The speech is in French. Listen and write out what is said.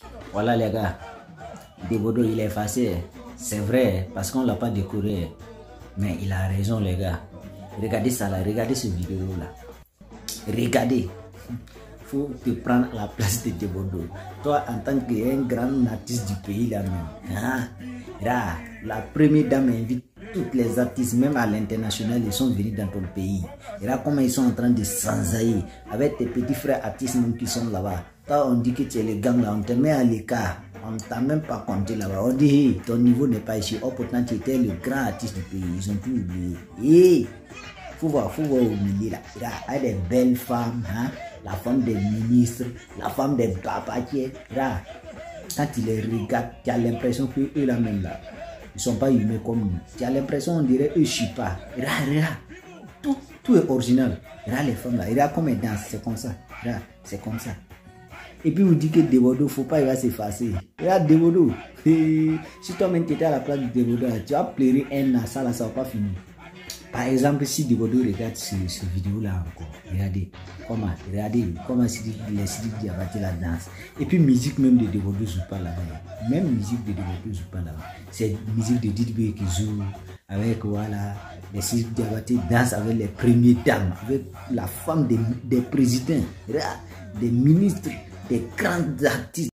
Voilà les gars, Devodo il est effacé, c'est vrai, parce qu'on l'a pas décoré. Mais il a raison les gars. Regardez ça là, regardez cette vidéo là. Regardez. Faut te prendre à la place de Devodo. Toi en tant qu'un grand artiste du pays là même. Hein? Là, la première dame invite tous les artistes, même à l'international, ils sont venus dans ton pays. Et là, comment ils sont en train de s'enzailler avec tes petits frères artistes même qui sont là-bas. Toi, on dit que tu es le gang là, on te met à l'écart. On ne t'a même pas compté là-bas. On dit, hey, ton niveau n'est pas ici. Oh, pourtant, tu étais le grand artiste du pays. Ils ont tout oublié. Hey, faut voir au milieu là. Il y a des belles femmes, hein? La femme des ministres, la femme des papatiers. Là, quand tu les regardes, tu as l'impression qu'eux là même là, ils ne sont pas humains comme nous. Tu as l'impression, on dirait, eux, je ne suis pas. Regarde, tout est original. Regarde les femmes là, regarde comment elles dansent, c'est comme ça. Regarde, c'est comme ça. Et puis vous dites que Devodo, il ne faut pas, il va s'effacer. Regarde Devodo. Si toi-même tu étais à la place de Devodo, tu vas pleurer un an, ça là, ça ne va pas finir. Par exemple, si Devodo regarde cette vidéo-là encore, regardez comment les Sidiki Diabaté la danse. Et puis musique même de Devodo ne joue pas là-bas. Même musique de Devodo ne joue pas là-bas. C'est musique de Didibé qui joue avec voilà, les Sidiki Diabaté dansent avec les premières dames, avec la femme des présidents, des ministres, des grands artistes.